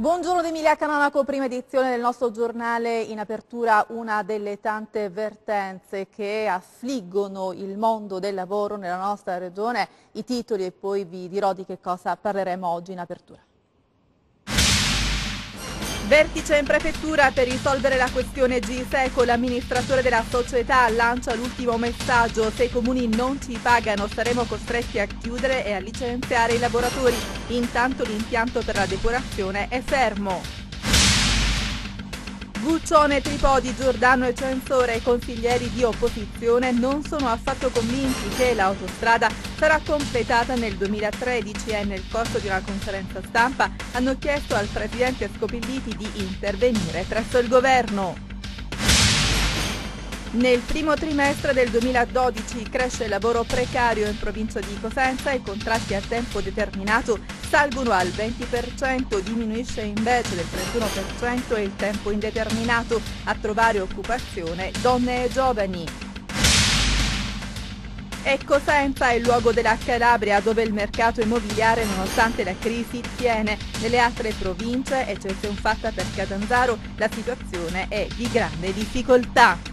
Buongiorno da Emilia Canonico, prima edizione del nostro giornale. In apertura una delle tante vertenze che affliggono il mondo del lavoro nella nostra regione. I titoli e poi vi dirò di che cosa parleremo oggi in apertura. Vertice in prefettura per risolvere la questione Giseco. L'amministratore della società lancia l'ultimo messaggio: se i comuni non ci pagano saremo costretti a chiudere e a licenziare i lavoratori. Intanto l'impianto per la depurazione è fermo. Guccione, Tripodi, Giordano e Censore, consiglieri di opposizione, non sono affatto convinti che l'autostrada sarà completata nel 2013 e nel corso di una conferenza stampa hanno chiesto al presidente Scopilliti di intervenire presso il governo. Nel primo trimestre del 2012 cresce il lavoro precario in provincia di Cosenza, i contratti a tempo determinato salgono al 20%, diminuisce invece del 31% il tempo indeterminato. A trovare occupazione donne e giovani. E Cosenza è il luogo della Calabria dove il mercato immobiliare, nonostante la crisi, tiene. Nelle altre province, eccezione fatta per Catanzaro, la situazione è di grande difficoltà.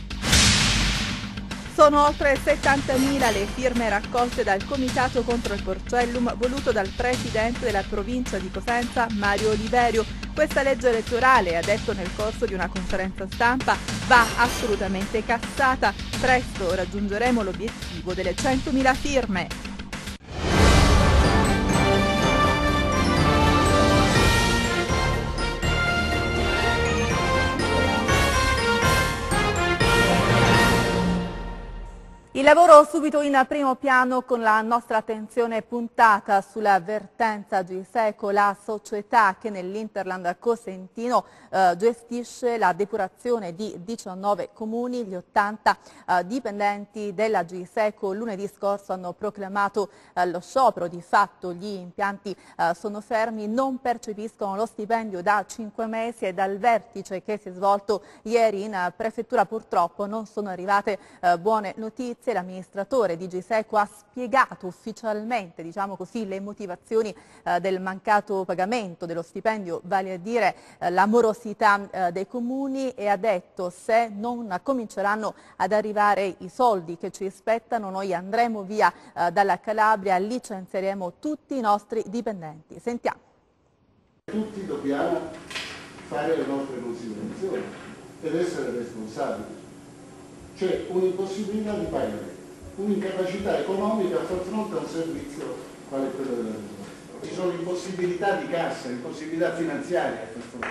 Sono oltre 70.000 le firme raccolte dal Comitato contro il Porcellum voluto dal presidente della provincia di Cosenza, Mario Oliverio. Questa legge elettorale, ha detto nel corso di una conferenza stampa, va assolutamente cassata. Presto raggiungeremo l'obiettivo delle 100.000 firme. Il lavoro subito in primo piano con la nostra attenzione puntata sulla vertenza Giseco, la società che nell'Interland cosentino gestisce la depurazione di 19 comuni. Gli 80 dipendenti della Giseco lunedì scorso hanno proclamato lo sciopero. Di fatto gli impianti sono fermi, non percepiscono lo stipendio da 5 mesi e dal vertice che si è svolto ieri in prefettura purtroppo non sono arrivate buone notizie. L'amministratore di Giseco ha spiegato ufficialmente, diciamo così, le motivazioni del mancato pagamento dello stipendio, vale a dire la morosità dei comuni, e ha detto: se non cominceranno ad arrivare i soldi che ci aspettano noi andremo via dalla Calabria, licenzieremo tutti i nostri dipendenti. Sentiamo. Tutti dobbiamo fare le nostre considerazioni ed essere responsabili. C'è un'impossibilità di pagare, un'incapacità economica a far fronte a un servizio quale quello della depurazione. Ci sono impossibilità di cassa, impossibilità finanziarie a far fronte.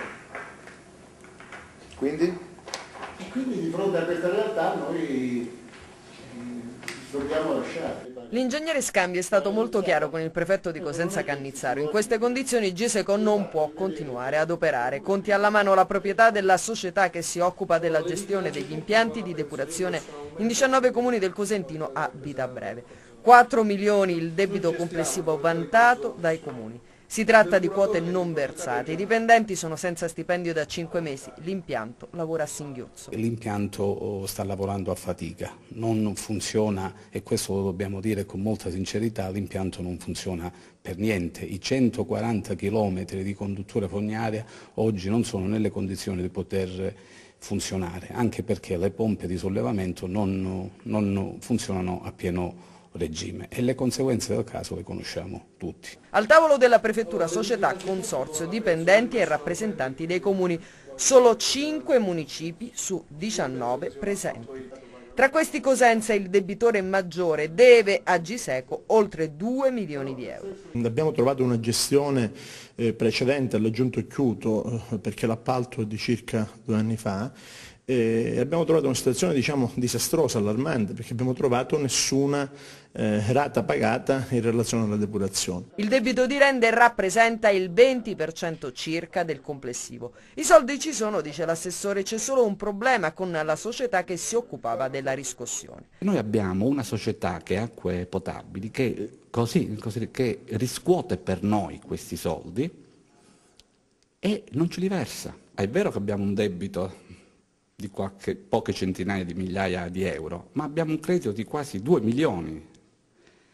Quindi? E quindi di fronte a questa realtà noi dobbiamo lasciare. L'ingegnere Scambi è stato molto chiaro con il prefetto di Cosenza Cannizzaro. In queste condizioni Giseco non può continuare ad operare. Conti alla mano la proprietà della società che si occupa della gestione degli impianti di depurazione in 19 comuni del Cosentino a vita breve. 4 milioni il debito complessivo vantato dai comuni. Si tratta di quote non versate. I dipendenti sono senza stipendio da 5 mesi. L'impianto lavora a singhiozzo. L'impianto sta lavorando a fatica, non funziona, e questo lo dobbiamo dire con molta sincerità, l'impianto non funziona per niente. I 140 chilometri di conduttura fognaria oggi non sono nelle condizioni di poter funzionare, anche perché le pompe di sollevamento non funzionano a pieno regime, e le conseguenze del caso le conosciamo tutti. Al tavolo della prefettura società, consorzio, dipendenti e rappresentanti dei comuni, solo 5 municipi su 19 presenti. Tra questi Cosenza, il debitore maggiore, deve a Giseco oltre 2 milioni di euro. Abbiamo trovato una gestione precedente all'aggiunto Chiuto, perché l'appalto è di circa 2 anni fa, e abbiamo trovato una situazione, diciamo, disastrosa, allarmante, perché abbiamo trovato nessuna rata pagata in relazione alla depurazione. Il debito di rende rappresenta il 20% circa del complessivo. I soldi ci sono, dice l'assessore, c'è solo un problema con la società che si occupava della riscossione. Noi abbiamo una società che ha acque potabili che riscuote per noi questi soldi e non ce li versa. È vero che abbiamo un debito di poche centinaia di migliaia di euro, ma abbiamo un credito di quasi 2 milioni.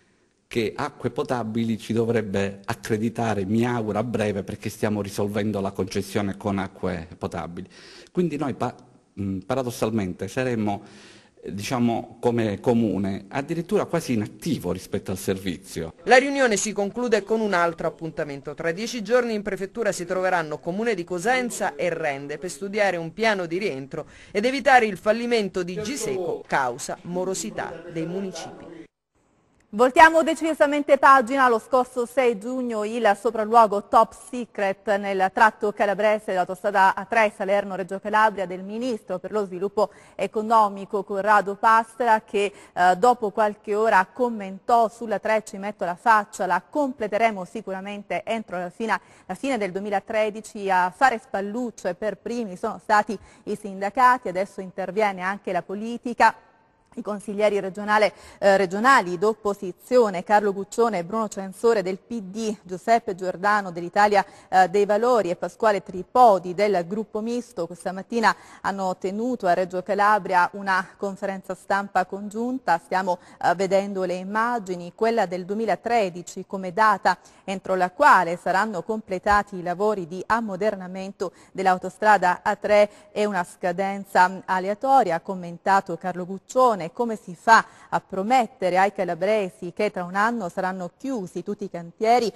che Acque Potabili ci dovrebbe accreditare, mi auguro a breve, perché stiamo risolvendo la concessione con Acque Potabili. Quindi noi paradossalmente saremmo, diciamo, come comune addirittura quasi inattivo rispetto al servizio. La riunione si conclude con un altro appuntamento. Tra 10 giorni in prefettura si troveranno Comune di Cosenza e Rende per studiare un piano di rientro ed evitare il fallimento di Giseco causa morosità dei municipi. Voltiamo decisamente pagina. Lo scorso 6 giugno il sopralluogo top secret nel tratto calabrese dell'autostrada A3 Salerno-Reggio Calabria del ministro per lo sviluppo economico Corrado Passera, che dopo qualche ora commentò: sulla 3 ci metto la faccia, la completeremo sicuramente entro la fine del 2013. A fare spallucce per primi sono stati i sindacati, adesso interviene anche la politica. I consiglieri regionali d'opposizione Carlo Guccione e Bruno Censore del PD, Giuseppe Giordano dell'Italia dei Valori e Pasquale Tripodi del gruppo misto questa mattina hanno tenuto a Reggio Calabria una conferenza stampa congiunta. Stiamo vedendo le immagini, quella del 2013 come data entro la quale saranno completati i lavori di ammodernamento dell'autostrada A3 è una scadenza aleatoria, ha commentato Carlo Guccione. Come si fa a promettere ai calabresi che tra un anno saranno chiusi tutti i cantieri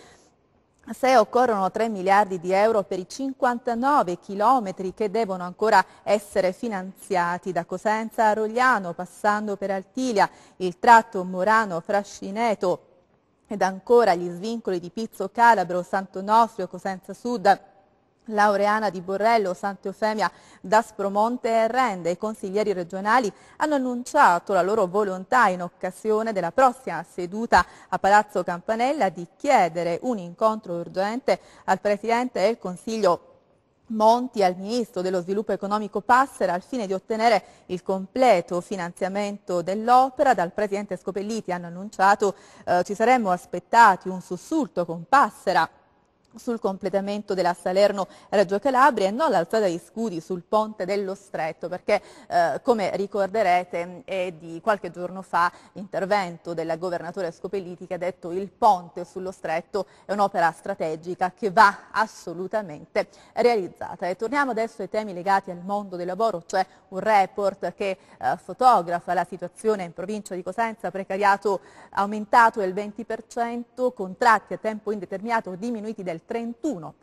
se occorrono 3 miliardi di euro per i 59 chilometri che devono ancora essere finanziati da Cosenza a Rogliano, passando per Altilia, il tratto Morano-Frascineto ed ancora gli svincoli di Pizzo Calabro, Sant'Onofrio, Cosenza Sud, Laureana di Borrello, Santa Eufemia, Daspromonte e Rende. I consiglieri regionali hanno annunciato la loro volontà in occasione della prossima seduta a Palazzo Campanella di chiedere un incontro urgente al Presidente del Consiglio Monti e al Ministro dello Sviluppo Economico Passera al fine di ottenere il completo finanziamento dell'opera. Dal Presidente Scopelliti hanno annunciato ci saremmo aspettati un sussulto con Passera sul completamento della Salerno-Reggio Calabria e non l'alzata di scudi sul ponte dello Stretto, perché come ricorderete è di qualche giorno fa l'intervento del governatore Scopelliti che ha detto il ponte sullo Stretto è un'opera strategica che va assolutamente realizzata. E torniamo adesso ai temi legati al mondo del lavoro. C'è un report che fotografa la situazione in provincia di Cosenza: precariato aumentato del 20%, contratti a tempo indeterminato diminuiti del 31%.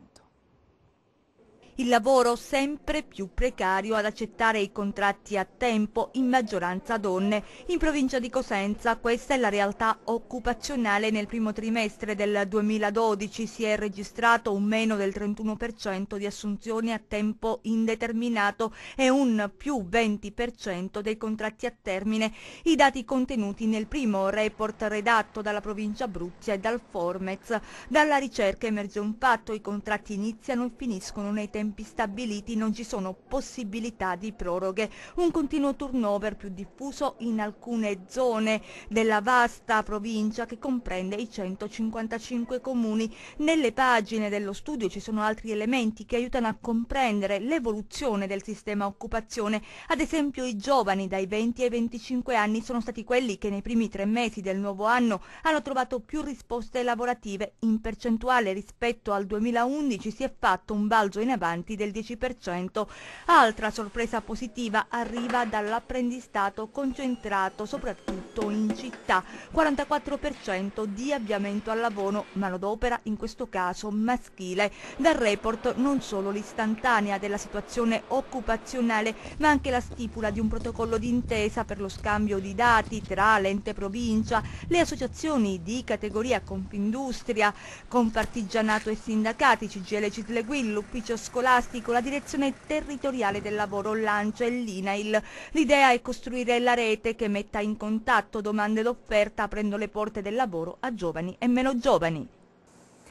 Il lavoro sempre più precario ad accettare i contratti a tempo, in maggioranza donne. In provincia di Cosenza questa è la realtà occupazionale. Nel primo trimestre del 2012 si è registrato un meno del 31% di assunzioni a tempo indeterminato e un più 20% dei contratti a termine. I dati contenuti nel primo report redatto dalla provincia Abruzzi e dal Formez. Dalla ricerca emerge un fatto: i contratti iniziano e finiscono nei tempi stabiliti, non ci sono possibilità di proroghe. Un continuo turnover più diffuso in alcune zone della vasta provincia che comprende i 155 comuni. Nelle pagine dello studio ci sono altri elementi che aiutano a comprendere l'evoluzione del sistema occupazione. Ad esempio, i giovani dai 20 ai 25 anni sono stati quelli che nei primi 3 mesi del nuovo anno hanno trovato più risposte lavorative. In percentuale rispetto al 2011 si è fatto un balzo in avanti del 10%. Altra sorpresa positiva arriva dall'apprendistato concentrato soprattutto in città, 44% di avviamento al lavoro, manodopera in questo caso maschile. Dal report non solo l'istantanea della situazione occupazionale, ma anche la stipula di un protocollo d'intesa per lo scambio di dati tra l'ente provincia, le associazioni di categoria Confindustria, Confartigianato e sindacati, CGIL, Cisleguil, l'ufficio scolastico, la direzione territoriale del lavoro, l'ANCE e l'INAIL. L'idea è costruire la rete che metta in contatto domande ed offerta, aprendo le porte del lavoro a giovani e meno giovani.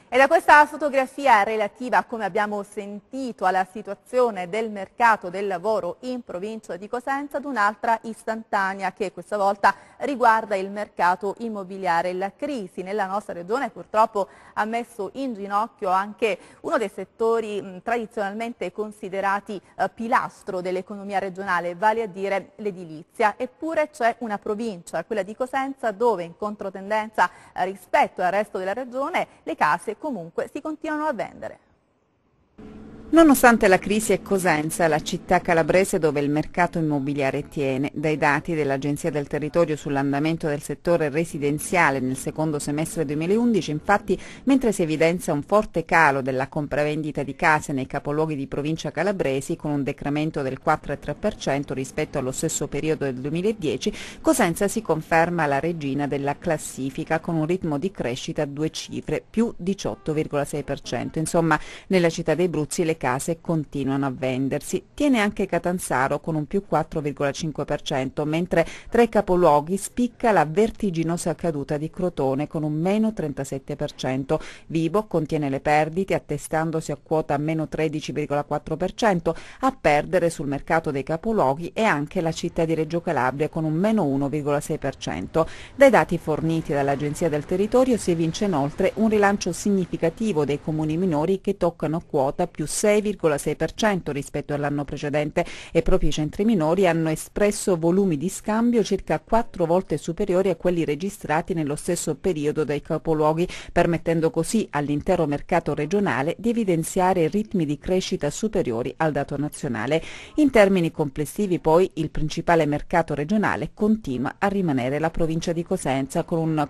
E da questa fotografia relativa, come abbiamo sentito, alla situazione del mercato del lavoro in provincia di Cosenza, ad un'altra istantanea che questa volta riguarda il mercato immobiliare. La crisi nella nostra regione purtroppo ha messo in ginocchio anche uno dei settori tradizionalmente considerati pilastro dell'economia regionale, vale a dire l'edilizia. Eppure c'è una provincia, quella di Cosenza, dove in controtendenza rispetto al resto della regione le case comunque si continuano a vendere. Nonostante la crisi è Cosenza, la città calabrese dove il mercato immobiliare tiene. Dai dati dell'Agenzia del Territorio sull'andamento del settore residenziale nel secondo semestre 2011, infatti, mentre si evidenzia un forte calo della compravendita di case nei capoluoghi di provincia calabresi con un decremento del 4,3% rispetto allo stesso periodo del 2010, Cosenza si conferma la regina della classifica con un ritmo di crescita a due cifre, più 18,6%. Insomma, nella città dei Bruzzi le case continuano a vendersi. Tiene anche Catanzaro con un più 4,5%, mentre tra i capoluoghi spicca la vertiginosa caduta di Crotone con un meno 37%. Vibo contiene le perdite attestandosi a quota meno 13,4%. A perdere sul mercato dei capoluoghi è anche la città di Reggio Calabria con un meno 1,6%. Dai dati forniti dall'Agenzia del Territorio si evince inoltre un rilancio significativo dei comuni minori che toccano quota più 6,6% rispetto all'anno precedente e proprio i centri minori hanno espresso volumi di scambio circa 4 volte superiori a quelli registrati nello stesso periodo dai capoluoghi, permettendo così all'intero mercato regionale di evidenziare ritmi di crescita superiori al dato nazionale. In termini complessivi poi il principale mercato regionale continua a rimanere la provincia di Cosenza con un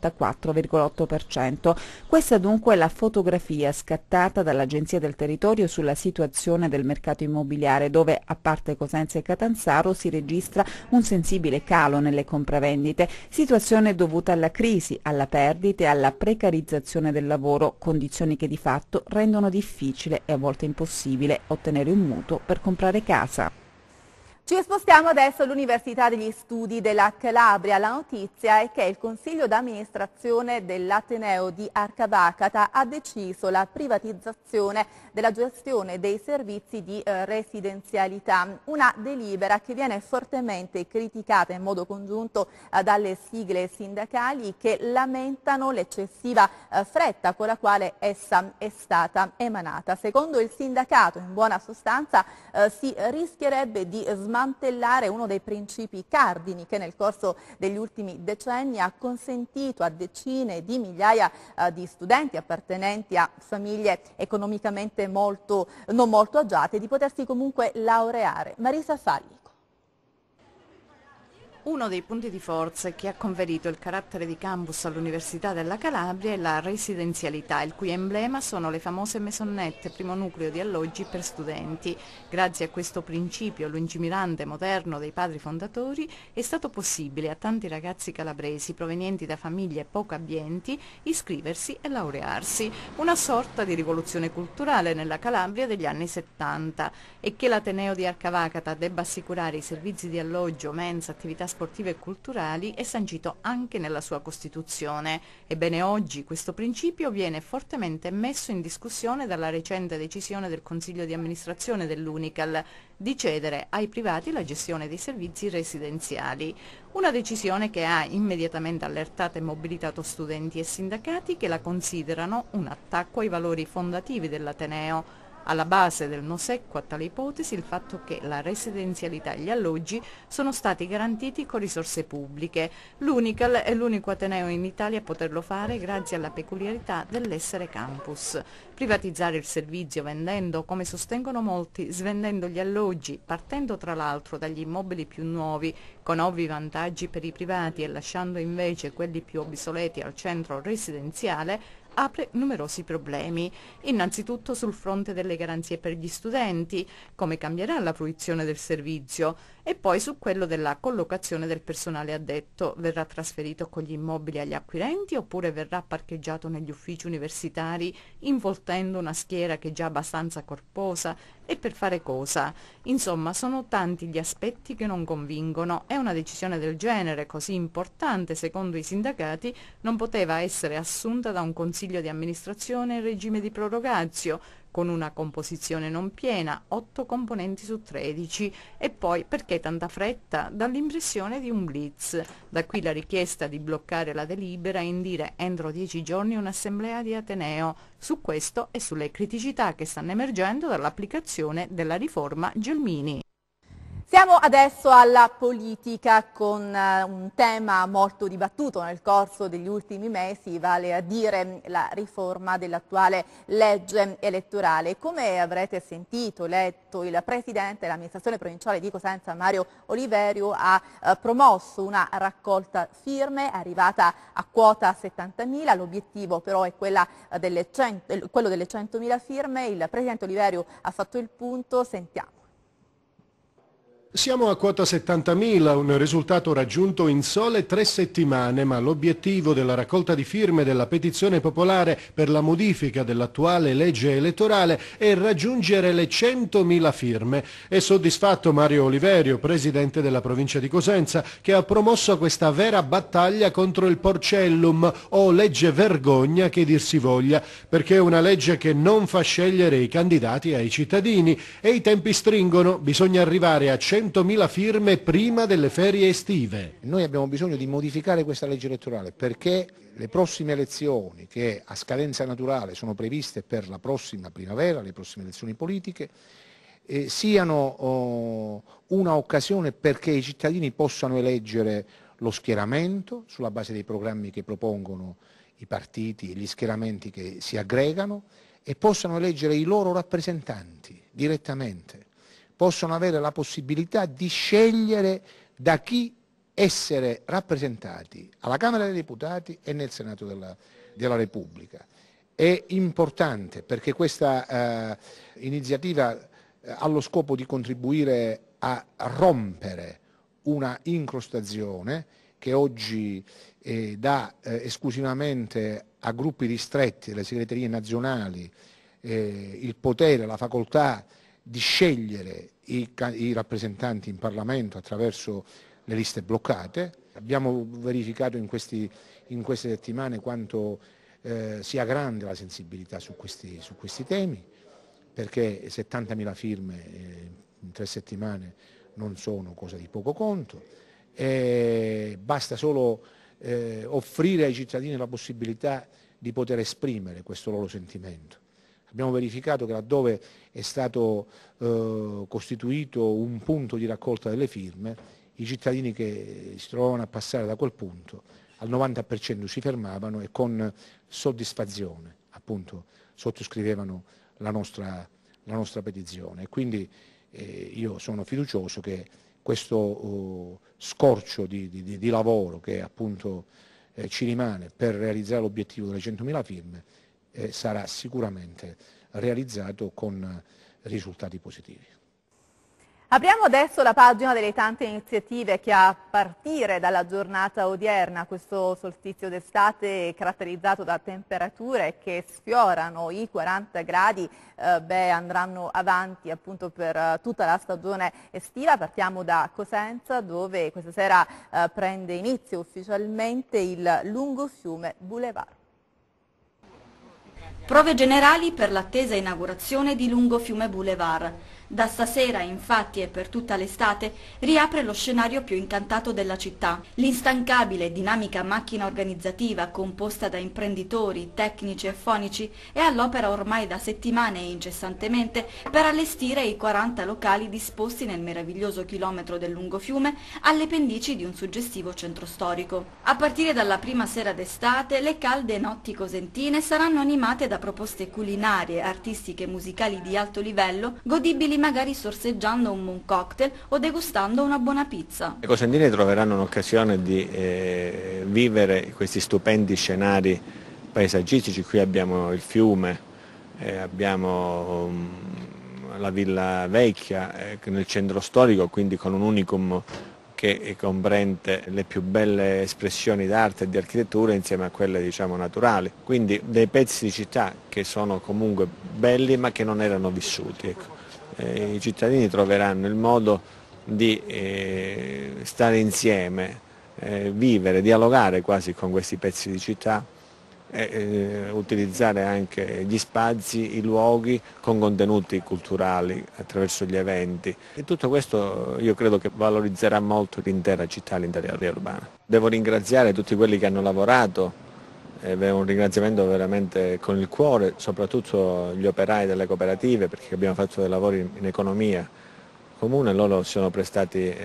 44,8%. Questa dunque è la fotografia scattata dall'Agenzia del Territorio sulla situazione del mercato immobiliare dove, a parte Cosenza e Catanzaro, si registra un sensibile calo nelle compravendite, situazione dovuta alla crisi, alla perdita e alla precarizzazione del lavoro, condizioni che di fatto rendono difficile e a volte impossibile ottenere un mutuo per comprare casa. Ci spostiamo adesso all'Università degli Studi della Calabria. La notizia è che il Consiglio d'amministrazione dell'Ateneo di Arcavacata ha deciso la privatizzazione della gestione dei servizi di residenzialità, una delibera che viene fortemente criticata in modo congiunto dalle sigle sindacali che lamentano l'eccessiva fretta con la quale essa è stata emanata. Secondo il sindacato, in buona sostanza, si rischierebbe di smantellare uno dei principi cardini che nel corso degli ultimi decenni ha consentito a decine di migliaia di studenti appartenenti a famiglie economicamente non molto agiate di potersi comunque laureare. Marisa Falli. Uno dei punti di forza che ha conferito il carattere di campus all'Università della Calabria è la residenzialità, il cui emblema sono le famose maisonnette, primo nucleo di alloggi per studenti. Grazie a questo principio lungimirante e moderno dei padri fondatori è stato possibile a tanti ragazzi calabresi provenienti da famiglie poco abbienti iscriversi e laurearsi. Una sorta di rivoluzione culturale nella Calabria degli anni 70. E che l'Ateneo di Arcavacata debba assicurare i servizi di alloggio, mensa, attività sportive e culturali è sancito anche nella sua Costituzione. Ebbene oggi questo principio viene fortemente messo in discussione dalla recente decisione del Consiglio di amministrazione dell'Unical di cedere ai privati la gestione dei servizi residenziali. Una decisione che ha immediatamente allertato e mobilitato studenti e sindacati che la considerano un attacco ai valori fondativi dell'Ateneo. Alla base del no secco a tale ipotesi il fatto che la residenzialità e gli alloggi sono stati garantiti con risorse pubbliche. L'Unical è l'unico ateneo in Italia a poterlo fare grazie alla peculiarità dell'essere campus. Privatizzare il servizio vendendo, come sostengono molti, svendendo gli alloggi, partendo tra l'altro dagli immobili più nuovi, con ovvi vantaggi per i privati e lasciando invece quelli più obsoleti al centro residenziale, apre numerosi problemi, innanzitutto sul fronte delle garanzie per gli studenti, come cambierà la fruizione del servizio e poi su quello della collocazione del personale addetto. Verrà trasferito con gli immobili agli acquirenti oppure verrà parcheggiato negli uffici universitari involtendo una schiera che è già abbastanza corposa, e per fare cosa? Insomma, sono tanti gli aspetti che non convincono e una decisione del genere, così importante secondo i sindacati, non poteva essere assunta da un consiglio di amministrazione in regime di prorogatio, con una composizione non piena, 8 componenti su 13. E poi perché tanta fretta? Dall'impressione di un blitz. Da qui la richiesta di bloccare la delibera e indire entro 10 giorni un'assemblea di Ateneo su questo e sulle criticità che stanno emergendo dall'applicazione della riforma Gelmini. Siamo adesso alla politica con un tema molto dibattuto nel corso degli ultimi mesi, vale a dire la riforma dell'attuale legge elettorale. Come avrete sentito, letto, il presidente dell'amministrazione provinciale di Cosenza, Mario Oliverio, ha promosso una raccolta firme arrivata a quota 70.000, l'obiettivo però è quello delle 100.000 firme. Il presidente Oliverio ha fatto il punto, sentiamo. Siamo a quota 70.000, un risultato raggiunto in sole 3 settimane, ma l'obiettivo della raccolta di firme della petizione popolare per la modifica dell'attuale legge elettorale è raggiungere le 100.000 firme. È soddisfatto Mario Oliverio, presidente della provincia di Cosenza, che ha promosso questa vera battaglia contro il porcellum o legge vergogna che dir si voglia, perché è una legge che non fa scegliere i candidati ai cittadini e i tempi stringono, bisogna arrivare a 100.000 firme prima delle ferie estive. Noi abbiamo bisogno di modificare questa legge elettorale perché le prossime elezioni, che a scadenza naturale sono previste per la prossima primavera, le prossime elezioni politiche, siano una occasione perché i cittadini possano eleggere lo schieramento sulla base dei programmi che propongono i partiti e gli schieramenti che si aggregano, e possano eleggere i loro rappresentanti direttamente. Possono avere la possibilità di scegliere da chi essere rappresentati alla Camera dei Deputati e nel Senato della Repubblica. È importante perché questa iniziativa ha lo scopo di contribuire a rompere una incrostazione che oggi dà esclusivamente a gruppi ristretti delle segreterie nazionali il potere, la facoltà di scegliere i rappresentanti in Parlamento attraverso le liste bloccate. Abbiamo verificato in queste settimane quanto sia grande la sensibilità su questi temi, perché 70.000 firme in 3 settimane non sono cosa di poco conto, basta solo offrire ai cittadini la possibilità di poter esprimere questo loro sentimento. Abbiamo verificato che laddove è stato costituito un punto di raccolta delle firme, i cittadini che si trovavano a passare da quel punto al 90% si fermavano e con soddisfazione appunto sottoscrivevano la nostra petizione. E quindi io sono fiducioso che questo scorcio di lavoro che appunto ci rimane per realizzare l'obiettivo delle 100.000 firme sarà sicuramente realizzato con risultati positivi. Apriamo adesso la pagina delle tante iniziative che a partire dalla giornata odierna, questo solstizio d'estate caratterizzato da temperature che sfiorano i 40 gradi, andranno avanti appunto per tutta la stagione estiva. Partiamo da Cosenza, dove questa sera prende inizio ufficialmente il Lungofiume Boulevard. Prove generali per l'attesa inaugurazione di Lungofiume Boulevard. Da stasera, infatti, e per tutta l'estate, riapre lo scenario più incantato della città. L'instancabile e dinamica macchina organizzativa, composta da imprenditori, tecnici e fonici, è all'opera ormai da settimane e incessantemente per allestire i 40 locali disposti nel meraviglioso chilometro del Lungofiume alle pendici di un suggestivo centro storico. A partire dalla prima sera d'estate, le calde notti cosentine saranno animate da proposte culinarie, artistiche e musicali di alto livello, godibili magari sorseggiando un buon cocktail o degustando una buona pizza. I cosentini troveranno un'occasione di vivere questi stupendi scenari paesaggistici. Qui abbiamo il fiume, abbiamo la Villa Vecchia nel centro storico, quindi con un unicum che comprende le più belle espressioni d'arte e di architettura insieme a quelle diciamo naturali, quindi dei pezzi di città che sono comunque belli ma che non erano vissuti. Ecco. I cittadini troveranno il modo di stare insieme, vivere, dialogare quasi con questi pezzi di città, utilizzare anche gli spazi, i luoghi con contenuti culturali attraverso gli eventi e tutto questo io credo che valorizzerà molto l'intera città, l'intera area urbana. Devo ringraziare tutti quelli che hanno lavorato, un ringraziamento veramente con il cuore, soprattutto gli operai delle cooperative perché abbiamo fatto dei lavori in economia comune, loro si sono prestati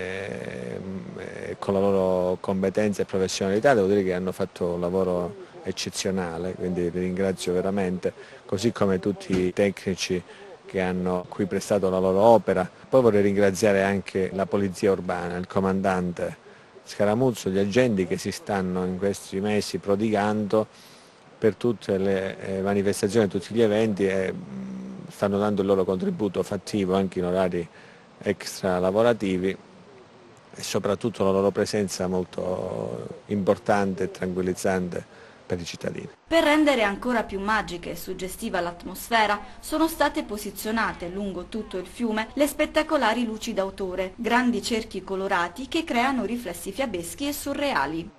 con la loro competenza e professionalità, devo dire che hanno fatto un lavoro eccezionale, quindi vi ringrazio veramente, così come tutti i tecnici che hanno qui prestato la loro opera. Poi vorrei ringraziare anche la Polizia Urbana, il comandante Scaramuzzo, gli agenti che si stanno in questi mesi prodigando per tutte le manifestazioni, tutti gli eventi e stanno dando il loro contributo fattivo anche in orari extra lavorativi e soprattutto la loro presenza molto importante e tranquillizzante per i cittadini. Per rendere ancora più magica e suggestiva l'atmosfera sono state posizionate lungo tutto il fiume le spettacolari luci d'autore, grandi cerchi colorati che creano riflessi fiabeschi e surreali.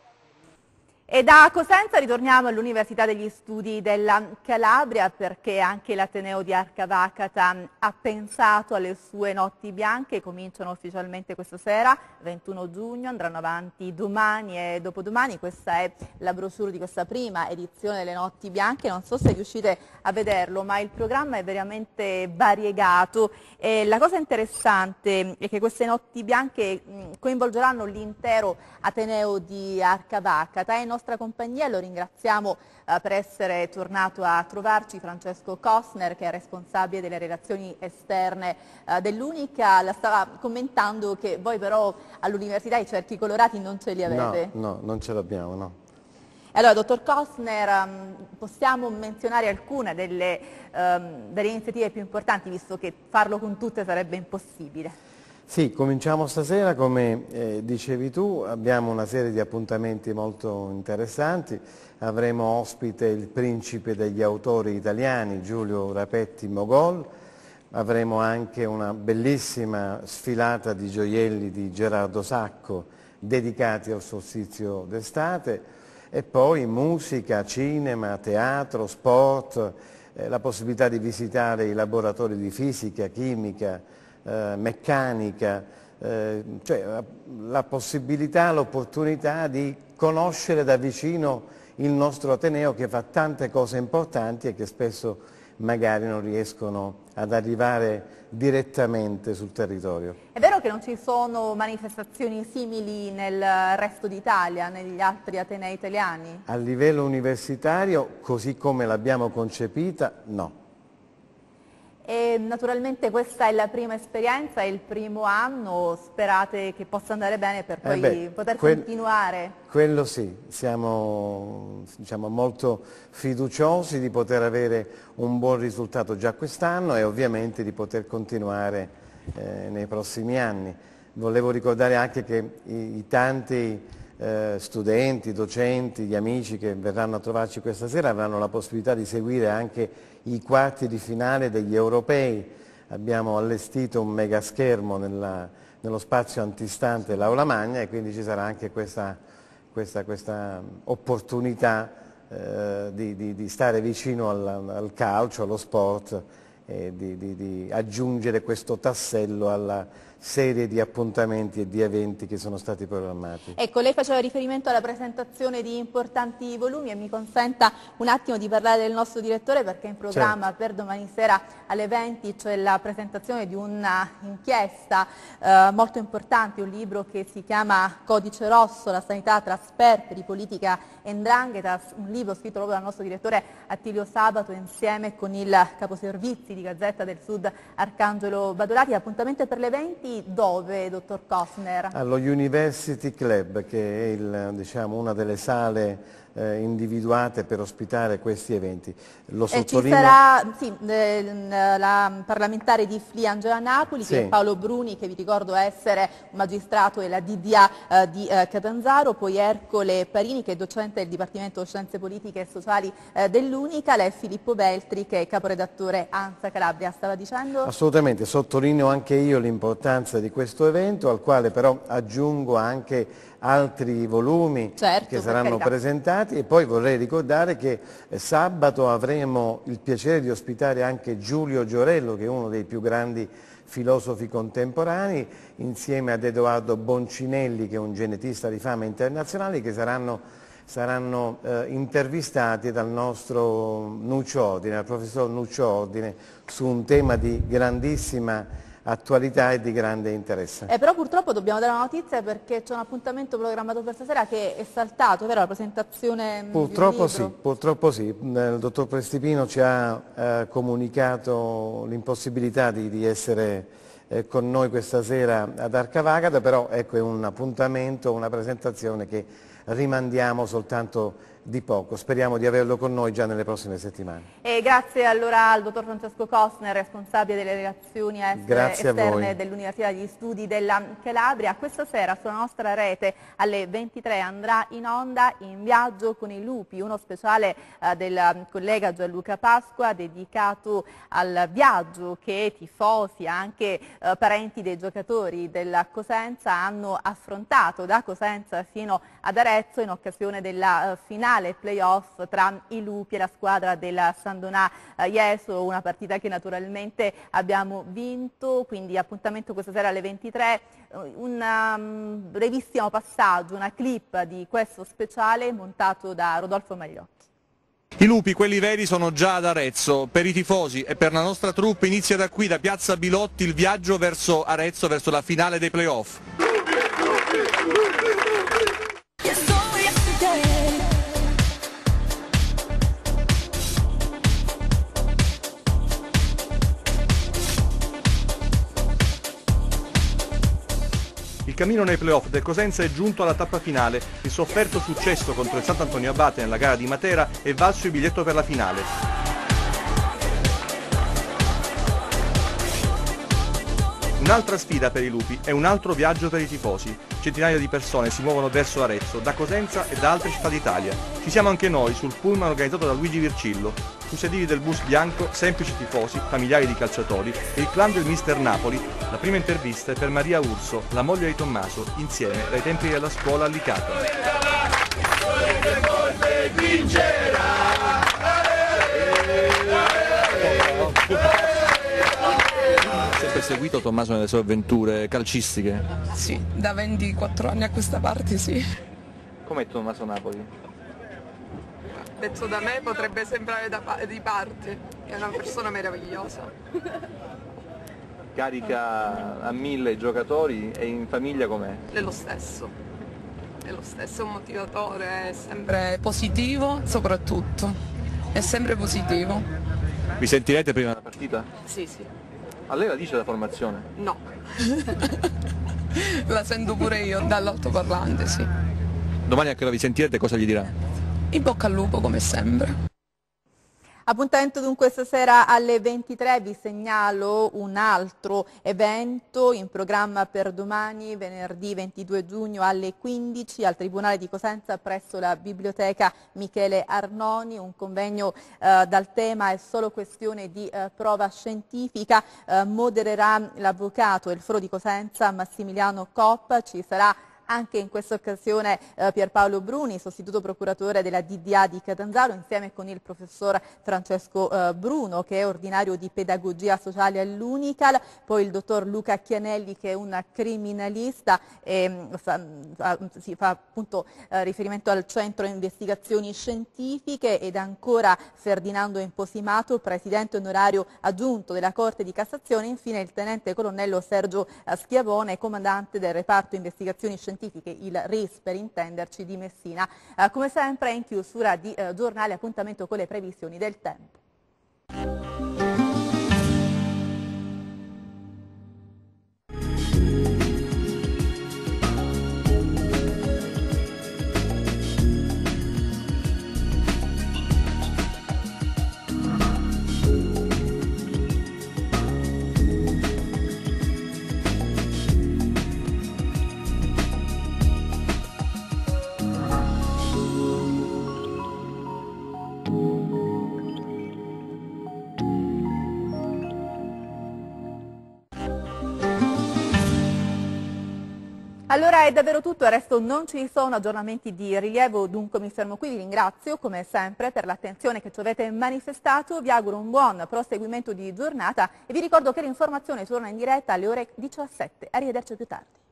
E da Cosenza ritorniamo all'Università degli Studi della Calabria perché anche l'Ateneo di Arcavacata ha pensato alle sue notti bianche, cominciano ufficialmente questa sera, 21 giugno, andranno avanti domani e dopodomani. Questa è la brochure di questa prima edizione delle notti bianche, non so se riuscite a vederlo ma il programma è veramente variegato e la cosa interessante è che queste notti bianche coinvolgeranno l'intero Ateneo di Arcavacata e in nostra compagnia lo ringraziamo per essere tornato a trovarci Francesco Cosner che è responsabile delle relazioni esterne dell'Unica. La stava commentando che voi però all'università i cerchi colorati non ce li avete. No, non ce l'abbiamo, no. Allora, dottor Cosner, possiamo menzionare alcune delle iniziative più importanti visto che farlo con tutte sarebbe impossibile. Sì, cominciamo stasera, come dicevi tu, abbiamo una serie di appuntamenti molto interessanti, avremo ospite il principe degli autori italiani, Giulio Rapetti Mogol, avremo anche una bellissima sfilata di gioielli di Gerardo Sacco dedicati al solstizio d'estate e poi musica, cinema, teatro, sport, la possibilità di visitare i laboratori di fisica, chimica, meccanica, cioè la possibilità, l'opportunità di conoscere da vicino il nostro Ateneo che fa tante cose importanti e che spesso magari non riescono ad arrivare direttamente sul territorio. È vero che non ci sono manifestazioni simili nel resto d'Italia, negli altri Atenei italiani? A livello universitario, così come l'abbiamo concepita, no. E naturalmente questa è la prima esperienza, è il primo anno, sperate che possa andare bene per poi poter continuare? Quello sì, siamo molto fiduciosi di poter avere un buon risultato già quest'anno e ovviamente di poter continuare nei prossimi anni. Volevo ricordare anche che i tanti studenti, docenti, gli amici che verranno a trovarci questa sera avranno la possibilità di seguire anche i quarti di finale degli europei. Abbiamo allestito un mega schermo nello spazio antistante dell'Aula Magna e quindi ci sarà anche questa opportunità di stare vicino al calcio, allo sport e di aggiungere questo tassello alla serie di appuntamenti e di eventi che sono stati programmati. Ecco, lei faceva riferimento alla presentazione di importanti volumi e mi consenta un attimo di parlare del nostro direttore perché in programma per domani sera alle 20 c'è la presentazione di una inchiesta molto importante, un libro che si chiama Codice Rosso, la sanità tra sperperi, politica e 'ndrangheta, un libro scritto proprio dal nostro direttore Attilio Sabato insieme con il caposervizi di Gazzetta del Sud Arcangelo Badolati. Appuntamento per le 20 dove, dottor Cosner? Allo University Club, che è una delle sale individuate per ospitare questi eventi. Lo Ci sottolineo. sarà la parlamentare di FLI Angela Napoli, Sì. che è Paolo Bruni, che vi ricordo essere un magistrato della DDA di Catanzaro, poi Ercole Parini, che è docente del Dipartimento Scienze Politiche e Sociali dell'Unica, lei Filippo Beltri, che è caporedattore ANSA Calabria. Stava dicendo? Assolutamente, sottolineo anche io l'importanza di questo evento, al quale però aggiungo anche altri volumi che saranno presentati, e poi vorrei ricordare che sabato avremo il piacere di ospitare anche Giulio Giorello, che è uno dei più grandi filosofi contemporanei, insieme ad Edoardo Boncinelli, che è un genetista di fama internazionale, che saranno intervistati dal nostro Nuccio Ordine, dal professor Nuccio Ordine, su un tema di grandissima attualità e di grande interesse. Però purtroppo dobbiamo dare una notizia, perché c'è un appuntamento programmato per stasera che è saltato, vero? La presentazione Purtroppo di un libro. sì, purtroppo sì. Il dottor Prestipino ci ha comunicato l'impossibilità di essere con noi questa sera ad Arcavagata, però ecco, è un appuntamento, una presentazione che rimandiamo soltanto di poco. Speriamo di averlo con noi già nelle prossime settimane. E grazie allora al dottor Francesco Costner, responsabile delle relazioni esterne dell'Università degli Studi della Calabria. Questa sera sulla nostra rete alle 23 andrà in onda In viaggio con i lupi, uno speciale del collega Gianluca Pasqua dedicato al viaggio che tifosi, anche parenti dei giocatori della Cosenza hanno affrontato da Cosenza fino ad Arezzo in occasione della finale playoff tra i lupi e la squadra del San Donà Jesolo, una partita che naturalmente abbiamo vinto. Quindi appuntamento questa sera alle 23, un brevissimo passaggio, una clip di questo speciale montato da Rodolfo Magliotti. I lupi, quelli veri, sono già ad Arezzo. Per i tifosi e per la nostra troupe inizia da qui, da Piazza Bilotti, il viaggio verso Arezzo, verso la finale dei playoff. Il cammino nei playoff del Cosenza è giunto alla tappa finale. Il sofferto successo contro il Sant'Antonio Abate nella gara di Matera è valso il biglietto per la finale. Un'altra sfida per i lupi e un altro viaggio per i tifosi. Centinaia di persone si muovono verso Arezzo, da Cosenza e da altre città d'Italia. Ci siamo anche noi sul pullman organizzato da Luigi Vircillo. Sui sedili del bus bianco, semplici tifosi, familiari di calciatori e il clan del Mister Napoli. La prima intervista è per Maria Urso, la moglie di Tommaso, insieme dai tempi della scuola a Licata. Sempre seguito Tommaso nelle sue avventure calcistiche? Sì, da 24 anni a questa parte sì. Com'è Tommaso Napoli? Detto da me potrebbe sembrare di parte, è una persona meravigliosa. Carica a 1000 i giocatori e in famiglia com'è? È lo stesso, è un motivatore, è sempre positivo soprattutto, è sempre positivo. Vi sentirete prima della partita? Sì, sì. A lei la dice la formazione? No, la sento pure io dall'altoparlante, sì. Domani a che ora vi sentirete, cosa gli dirà? In bocca al lupo come sempre. Appuntamento dunque stasera alle 23, vi segnalo un altro evento in programma per domani, venerdì 22 giugno alle 15 al Tribunale di Cosenza presso la Biblioteca Michele Arnoni, un convegno dal tema È solo questione di prova scientifica, modererà l'avvocato e il foro di Cosenza Massimiliano Coppa, ci sarà anche in questa occasione Pierpaolo Bruni, sostituto procuratore della DDA di Catanzaro, insieme con il professor Francesco Bruno, che è ordinario di pedagogia sociale all'Unical, poi il dottor Luca Chianelli, che è un criminalista e fa appunto riferimento al Centro Investigazioni Scientifiche, ed ancora Ferdinando Imposimato, presidente onorario aggiunto della Corte di Cassazione, infine il tenente colonnello Sergio Schiavone, comandante del reparto Investigazioni Scientifiche, il RIS per intenderci, di Messina. Come sempre in chiusura di giornale, appuntamento con le previsioni del tempo. Allora è davvero tutto, il resto non ci sono aggiornamenti di rilievo, dunque mi fermo qui, vi ringrazio come sempre per l'attenzione che ci avete manifestato, vi auguro un buon proseguimento di giornata e vi ricordo che l'informazione torna in diretta alle ore 17. Arrivederci più tardi.